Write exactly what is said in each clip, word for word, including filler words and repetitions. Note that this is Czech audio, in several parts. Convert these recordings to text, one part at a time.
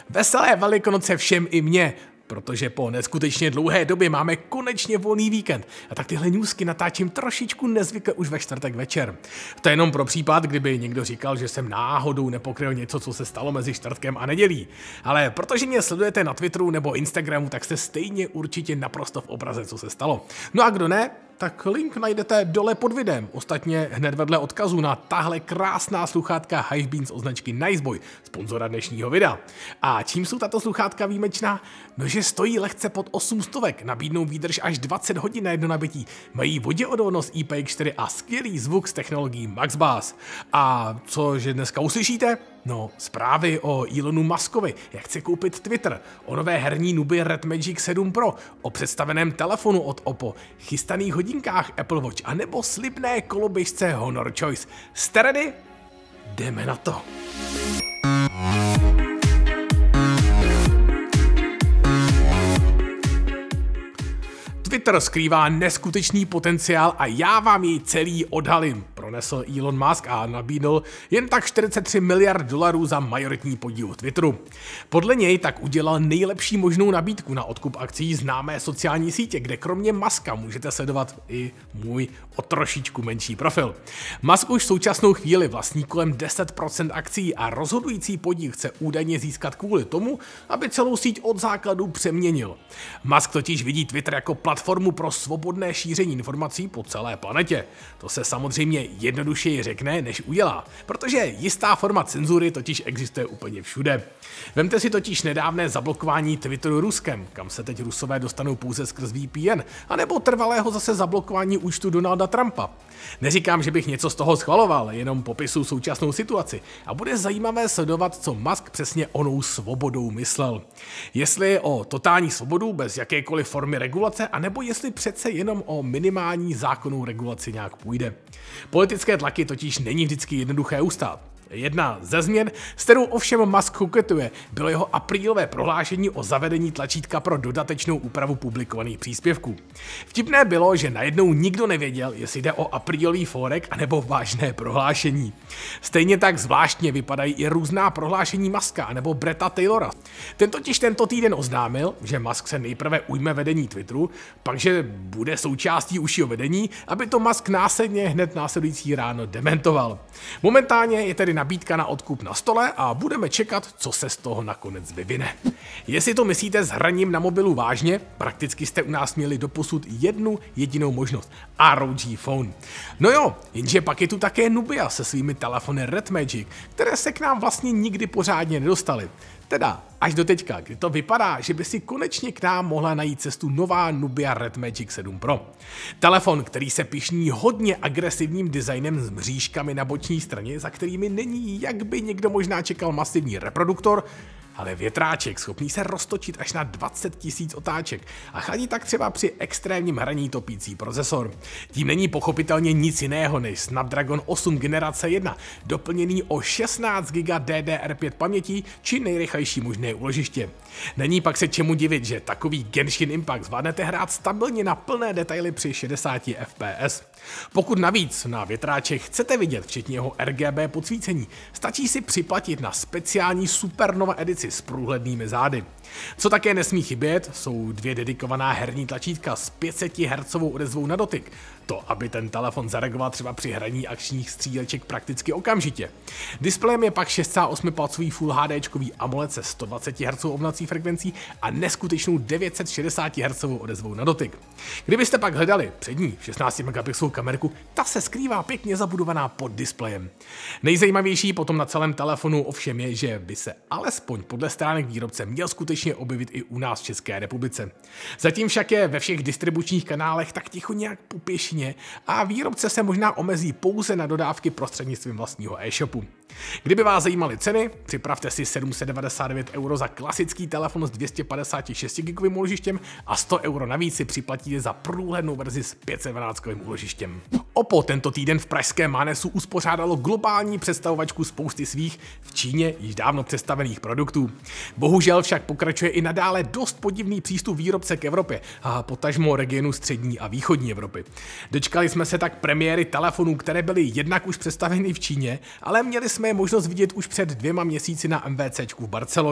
Veselé Velikonoce všem i mně, protože po neskutečně dlouhé době máme konečně volný víkend a tak tyhle newsky natáčím trošičku nezvykle už ve čtvrtek večer. To je jenom pro případ, kdyby někdo říkal, že jsem náhodou nepokryl něco, co se stalo mezi čtvrtkem a nedělí. Ale protože mě sledujete na Twitteru nebo Instagramu, tak jste stejně určitě naprosto v obraze, co se stalo. No a kdo ne, tak link najdete dole pod videem, ostatně hned vedle odkazu na tahle krásná sluchátka Hivebeans od značky Niceboy, sponzora dnešního videa. A čím jsou tato sluchátka výjimečná? No, že stojí lehce pod osm stovek, nabídnou výdrž až dvacet hodin na jedno nabití, mají voděodolnost I P X čtyři a skvělý zvuk s technologií Max Bass. A cože dneska uslyšíte? No, zprávy o Elonu Muskovi, jak chce koupit Twitter, o nové herní Nubia Red Magic sedm Pro, o představeném telefonu od Oppo, chystaných hodinkách Apple Watch a nebo slibné koloběžce Honor Choice. Jste ready? Jdeme na to. Twitter skrývá neskutečný potenciál a já vám jej celý odhalím, pronesl Elon Musk a nabídl jen tak čtyřicet tři miliard dolarů za majoritní podíl Twitteru. Podle něj tak udělal nejlepší možnou nabídku na odkup akcií známé sociální sítě, kde kromě Muska můžete sledovat i můj o trošičku menší profil. Musk už v současnou chvíli vlastní kolem deset procent akcií a rozhodující podíl chce údajně získat kvůli tomu, aby celou síť od základu přeměnil. Musk totiž vidí Twitter jako platformu pro svobodné šíření informací po celé planetě. To se samozřejmě jednodušeji řekne, než udělá, protože jistá forma cenzury totiž existuje úplně všude. Vemte si totiž nedávné zablokování Twitteru Ruskem, kam se teď Rusové dostanou pouze skrz V P N, anebo trvalého zase zablokování účtu Donalda Trumpa. Neříkám, že bych něco z toho schvaloval, jenom popisu současnou situaci a bude zajímavé sledovat, co Musk přesně onou svobodou myslel. Jestli o totální svobodu bez jakékoliv formy regulace, anebo jestli přece jenom o minimální zákonnou regulaci nějak půjde. Politické tlaky totiž není vždycky jednoduché ustát. Jedna ze změn, s kterou ovšem Musk koketuje, bylo jeho aprílové prohlášení o zavedení tlačítka pro dodatečnou úpravu publikovaných příspěvků. Vtipné bylo, že najednou nikdo nevěděl, jestli jde o aprílový fórek anebo vážné prohlášení. Stejně tak zvláštně vypadají i různá prohlášení Muska anebo Bretta Taylora. Ten totiž tento týden oznámil, že Musk se nejprve ujme vedení Twitteru, pak že bude součástí užšího vedení, aby to Musk následně hned následující ráno dementoval. Momentálně je tedy nabídka na odkup na stole a budeme čekat, co se z toho nakonec vyvine. Jestli to myslíte s hraním na mobilu vážně, prakticky jste u nás měli doposud jednu jedinou možnost. R O G Phone. No jo, jenže pak je tu také Nubia se svými telefony Red Magic, které se k nám vlastně nikdy pořádně nedostaly. Teda až do teďka, kdy to vypadá, že by si konečně k nám mohla najít cestu nová Nubia Red Magic sedm Pro. Telefon, který se pyšní hodně agresivním designem s mřížkami na boční straně, za kterými není, jak by někdo možná čekal, masivní reproduktor, ale větráček schopný se roztočit až na dvacet tisíc otáček a chladí tak třeba při extrémním hraní topící procesor. Tím není pochopitelně nic jiného než Snapdragon osm generace jedna, doplněný o šestnáct gigabajtů D D R pět paměti či nejrychlejší možné úložiště. Není pak se čemu divit, že takový Genshin Impact zvládnete hrát stabilně na plné detaily při šedesáti F P S. Pokud navíc na větráček chcete vidět včetně jeho R G B podsvícení, stačí si připlatit na speciální Supernova edici s průhlednými zády. Co také nesmí chybět, jsou dvě dedikovaná herní tlačítka s pět set hertzovou odezvou na dotyk. To, aby ten telefon zareagoval třeba při hraní akčních stříleček prakticky okamžitě. Displejem je pak šest celá osm palcový Full HDčkový AMOLED se sto dvacet hertzovou obnovací frekvencí a neskutečnou devět set šedesát hertzovou odezvou na dotyk. Kdybyste pak hledali přední šestnáct megapixelovou kamerku, ta se skrývá pěkně zabudovaná pod displejem. Nejzajímavější potom na celém telefonu ovšem je, že by se alespoň podle stránek výrobce měl skutečně objevit i u nás v České republice. Zatím však je ve všech distribučních kanálech tak ticho nějak popěšně a výrobce se možná omezí pouze na dodávky prostřednictvím vlastního e-shopu. Kdyby vás zajímaly ceny, připravte si sedm set devadesát devět euro za klasický telefon s dvě stě padesát šest gigovým úložištěm a sto euro navíc si připlatíte za průhlednou verzi s pět set dvanáct gigovým úložištěm. Oppo tento týden v pražském Mánesu uspořádalo globální představovačku spousty svých v Číně již dávno představených produktů. Bohužel však pokračuje i nadále dost podivný přístup výrobce k Evropě a potažmo regionu střední a východní Evropy. Dočkali jsme se tak premiéry telefonů, které byly jednak už představeny v Číně, ale měli jsme je možnost vidět už před dvěma měsíci na MWCčku v Barceloně.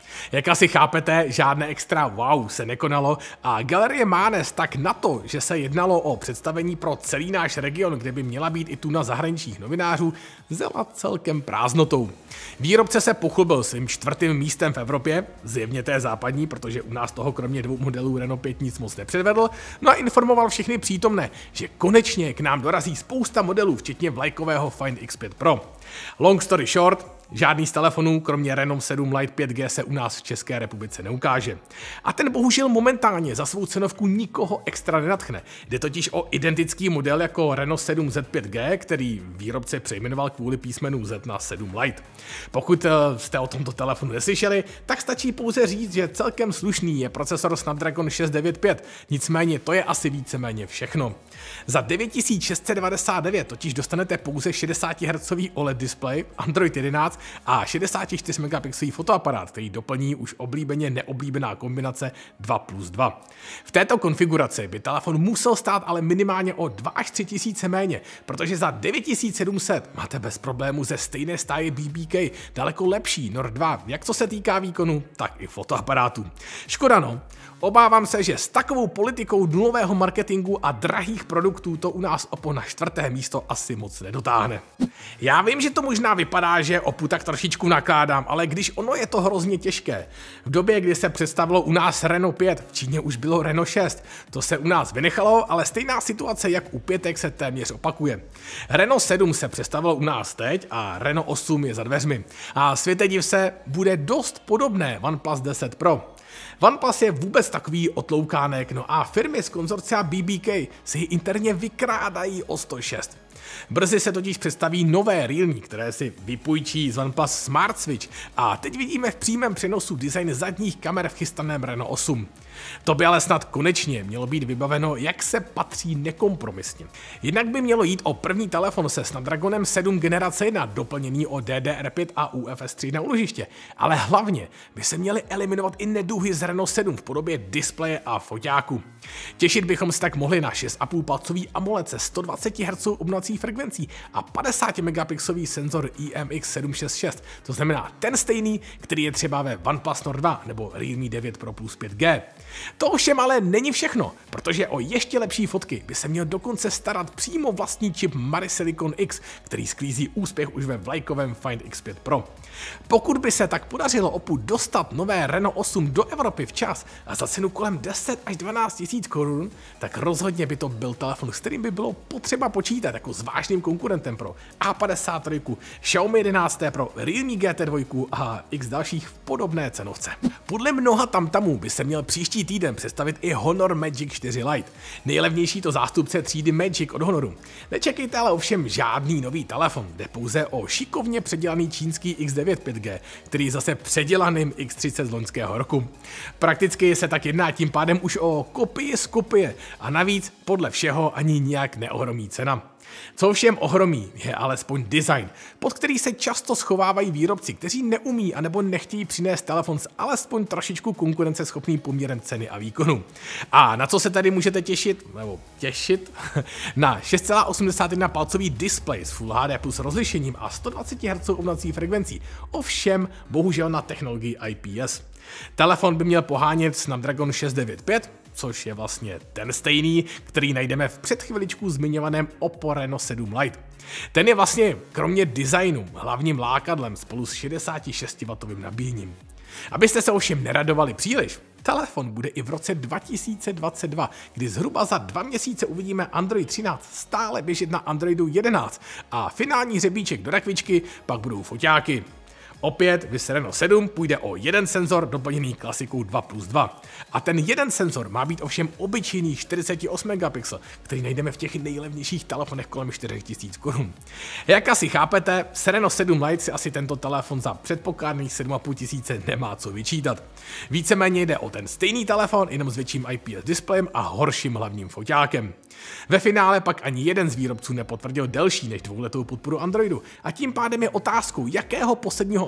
Jak asi chápete, žádné extra wow se nekonalo a Galerie Mánes tak na to, že se jednalo o představení pro celý náš region, kde by měla být i tuna zahraničních novinářů, zela celkem prázdnotou. Výrobce se pochlubil svým čtvrtým místem v Evropě, zjevně té západní, protože u nás toho kromě dvou modelů Renault pět nic moc nepředvedl, no a informoval všechny přítomné, že konečně k nám dorazí spousta modelů, včetně vlajkového Find X pět Pro. Long story short, žádný z telefonů, kromě Renault sedm Lite pět G, se u nás v České republice neukáže. A ten bohužel momentálně za svou cenovku nikoho extra nenadchne. Jde totiž o identický model jako Renault sedm Z pět G, který výrobce přejmenoval kvůli písmenu Z na sedm Lite. Pokud jste o tomto telefonu neslyšeli, tak stačí pouze říct, že celkem slušný je procesor Snapdragon šest set devadesát pět, nicméně to je asi víceméně všechno. Za devět tisíc šest set devadesát devět totiž dostanete pouze šedesát hertzů O L E D displej, Android jedenáct a šedesát čtyři megapixelový fotoaparát, který doplní už oblíbeně neoblíbená kombinace dva plus dva. V této konfiguraci by telefon musel stát ale minimálně o dva až tři tisíce méně, protože za devět tisíc sedm set máte bez problému ze stejné stáje B B K daleko lepší Nord dva, jak co se týká výkonu, tak i fotoaparátu. Škoda no. Obávám se, že s takovou politikou nulového marketingu a drahých produktů to u nás opo na čtvrté místo asi moc nedotáhne. Já vím, že to možná vypadá, že opu tak trošičku nakládám, ale když ono je to hrozně těžké. V době, kdy se představilo u nás Renault pět, v Číně už bylo Renault šest, to se u nás vynechalo, ale stejná situace jak u pětek se téměř opakuje. Renault sedm se představilo u nás teď a Renault osm je za dveřmi. A světe div se, bude dost podobné OnePlus deset Pro. OnePlus je vůbec takový otloukánek, no a firmy z konzorcia B B K si ji interně vykrádají o sto šest. Brzy se totiž představí nové Realme, které si vypůjčí z OnePlus Smart Switch a teď vidíme v přímém přenosu design zadních kamer v chystaném Renault osm. To by ale snad konečně mělo být vybaveno, jak se patří, nekompromisně. Jednak by mělo jít o první telefon se Snapdragonem sedm generace jedna, doplněný o D D R pět a U F S tři na úložiště, ale hlavně by se měly eliminovat i neduhy z Renault sedm v podobě displeje a foťáku. Těšit bychom se tak mohli na šest a půl palcový AMOLED se sto dvacet hertzů obnovací frekvencí a padesát megapixelový senzor I M X sedm šest šest, to znamená ten stejný, který je třeba ve OnePlus Nord dva nebo Realme devět Pro Plus pět G. To ovšem ale není všechno, protože o ještě lepší fotky by se měl dokonce starat přímo vlastní čip Mari Silicon X, který sklízí úspěch už ve vlajkovém Find X pět Pro. Pokud by se tak podařilo opu dostat nové Renault osm do Evropy včas a za cenu kolem deset až dvanáct tisíc korun, tak rozhodně by to byl telefon, s kterým by bylo potřeba počítat jako s vážným konkurentem pro A padesát tři, Xiaomi jedenáct Pro, Realme G T dva a x dalších v podobné cenovce. Podle mnoha tamtamů by se měl příští týden představit i Honor Magic čtyři Lite. Nejlevnější to zástupce třídy Magic od Honoru. Nečekejte ale ovšem žádný nový telefon, jde pouze o šikovně předělaný čínský X devět pět G, který je zase předělaným X třicet z loňského roku. Prakticky se tak jedná tím pádem už o kopii z kopie a navíc podle všeho ani nijak neohromí cena. Co všem ohromí, je alespoň design, pod který se často schovávají výrobci, kteří neumí anebo nechtějí přinést telefon s alespoň trošičku konkurenceschopným poměrem ceny a výkonu. A na co se tady můžete těšit, nebo těšit? Na šest celá osmdesát jedna palcový displej s Full H D plus rozlišením a sto dvacet hertzů obnovací frekvencí, ovšem bohužel na technologii I P S. Telefon by měl pohánět Snapdragon šest set devadesát pět, což je vlastně ten stejný, který najdeme v před chviličku zmiňovaném Oppo Reno sedm Lite. Ten je vlastně kromě designu hlavním lákadlem spolu s šedesát šest watovým nabíjením. Abyste se ovšem neradovali příliš, telefon bude i v roce dva tisíce dvacet dva, kdy zhruba za dva měsíce uvidíme Android třináct stále běžet na Androidu jedenáct a finální hřebíček do rakvičky pak budou foťáky. Opět v Renault sedm půjde o jeden senzor doplněný klasikou dva plus dva. A ten jeden senzor má být ovšem obyčejný čtyřicet osm megapixel, který najdeme v těch nejlevnějších telefonech kolem čtyři tisíce korun. Jak asi chápete, s Renault sedm Lite si asi tento telefon za předpokládaných sedm a půl tisíce nemá co vyčítat. Víceméně jde o ten stejný telefon, jenom s větším I P S displejem a horším hlavním foťákem. Ve finále pak ani jeden z výrobců nepotvrdil delší než dvouletou podporu Androidu a tím pádem je otázkou, jakého posledního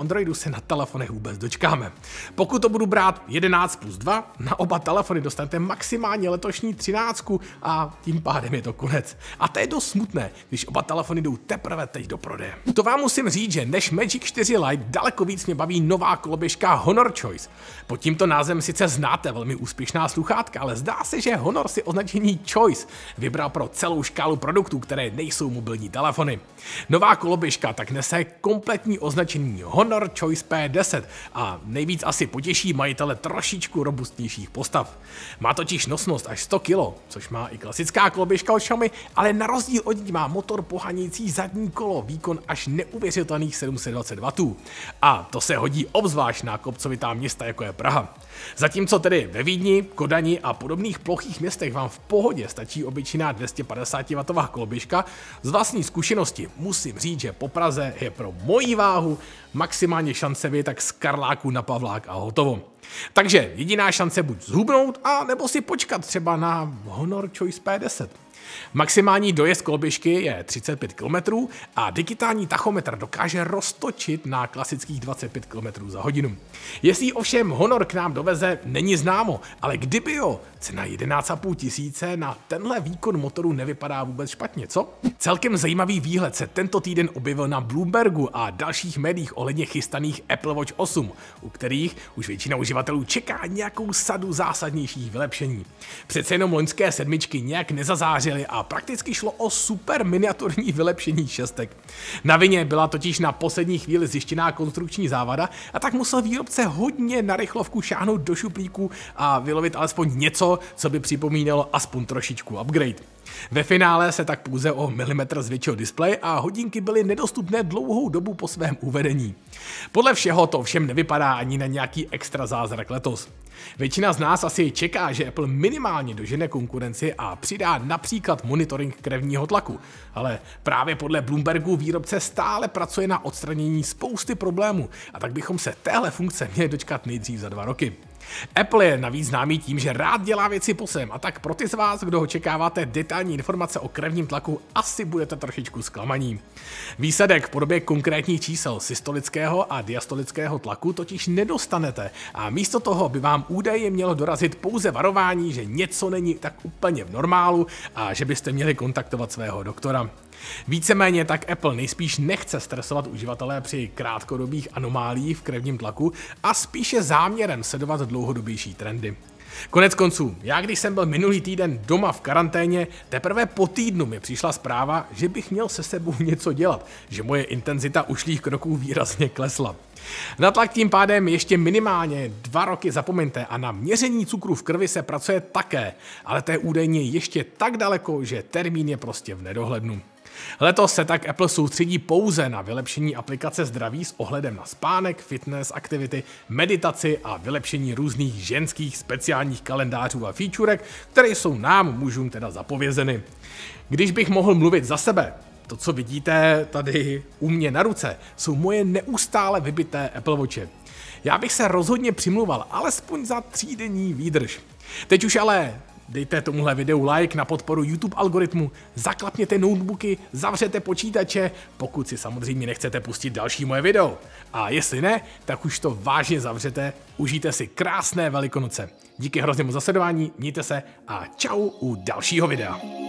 Androidu se na telefonech vůbec dočkáme. Pokud to budu brát jedenáct plus dva, na oba telefony dostanete maximálně letošní třináctku a tím pádem je to konec. A to je dost smutné, když oba telefony jdou teprve teď do prodeje. To vám musím říct, že než Magic čtyři Lite daleko víc mě baví nová koloběžka Honor Choice. Pod tímto názvem sice znáte velmi úspěšná sluchátka, ale zdá se, že Honor si označení Choice vybral pro celou škálu produktů, které nejsou mobilní telefony. Nová koloběžka tak nese kompletní označení Honor Choice P deset a nejvíc asi potěší majitele trošičku robustnějších postav. Má totiž nosnost až sto kilo, což má i klasická koloběžka od Xiaomi, ale na rozdíl od ní má motor pohánějící zadní kolo, výkon až neuvěřitelných sedm set dvacet wattů. A to se hodí obzvlášť na kopcovitá města, jako je Praha. Zatímco tedy ve Vídni, Kodani a podobných plochých městech vám v pohodě stačí obyčejná dvě stě padesát wattová koloběžka, z vlastní zkušenosti musím říct, že po Praze je pro moji váhu maximálně šance vyjet tak z Karláku na Pavlák a hotovo. Takže jediná šance buď zhubnout, a nebo si počkat třeba na Honor Choice P deset. Maximální dojezd koloběžky je třicet pět kilometrů a digitální tachometr dokáže roztočit na klasických dvacet pět kilometrů za hodinu. Jestli ovšem Honor k nám doveze, není známo, ale kdyby jo, cena jedenáct a půl tisíce na tenhle výkon motoru nevypadá vůbec špatně, co? Celkem zajímavý výhled se tento týden objevil na Bloombergu a dalších médiích ohledně chystaných Apple Watch osm, u kterých už většina uživatelů čeká nějakou sadu zásadnějších vylepšení. Přece jenom loňské sedmičky nějak nezazářily a prakticky šlo o super miniaturní vylepšení šestek. Na vině byla totiž na poslední chvíli zjištěná konstrukční závada a tak musel výrobce hodně na rychlovku šáhnout do šuplíku a vylovit alespoň něco, co by připomínalo aspoň trošičku upgrade. Ve finále se tak pouze o milimetr zvětšil displej a hodinky byly nedostupné dlouhou dobu po svém uvedení. Podle všeho to všem nevypadá ani na nějaký extra zázrak letos. Většina z nás asi čeká, že Apple minimálně dožene konkurenci a přidá například monitoring krevního tlaku, ale právě podle Bloombergu výrobce stále pracuje na odstranění spousty problémů a tak bychom se téhle funkce měli dočkat nejdřív za dva roky. Apple je navíc známý tím, že rád dělá věci po svém, a tak pro ty z vás, kdo očekáváte detailní informace o krevním tlaku, asi budete trošičku zklamaní. Výsledek v podobě konkrétních čísel systolického a diastolického tlaku totiž nedostanete a místo toho by vám údaje mělo dorazit pouze varování, že něco není tak úplně v normálu a že byste měli kontaktovat svého doktora. Víceméně tak Apple nejspíš nechce stresovat uživatele při krátkodobých anomáliích v krevním tlaku a spíše záměrem sledovat dlouhodobější trendy. Konec konců, já když jsem byl minulý týden doma v karanténě, teprve po týdnu mi přišla zpráva, že bych měl se sebou něco dělat, že moje intenzita ušlých kroků výrazně klesla. Na tlak tím pádem ještě minimálně dva roky zapomeňte a na měření cukru v krvi se pracuje také, ale to je údajně ještě tak daleko, že termín je prostě v nedohlednu. Letos se tak Apple soustředí pouze na vylepšení aplikace zdraví s ohledem na spánek, fitness, aktivity, meditaci a vylepšení různých ženských speciálních kalendářů a featurek, které jsou nám mužům teda zapovězeny. Když bych mohl mluvit za sebe, to, co vidíte tady u mě na ruce, jsou moje neustále vybité Apple Watche. Já bych se rozhodně přimluval alespoň za třídenní výdrž. Teď už ale dejte tomuhle videu like na podporu YouTube algoritmu, zaklapněte notebooky, zavřete počítače, pokud si samozřejmě nechcete pustit další moje video. A jestli ne, tak už to vážně zavřete, užijte si krásné Velikonoce. Díky hrozně moc za sledování, mějte se a čau u dalšího videa.